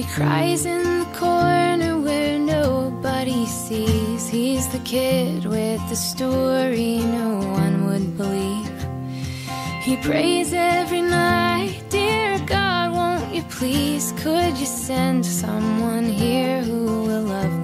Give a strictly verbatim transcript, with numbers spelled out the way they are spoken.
cries in the corner where nobody sees. He's the kid with the story no one would believe. He prays every night, dear God, won't you please, could you send someone here who will love me?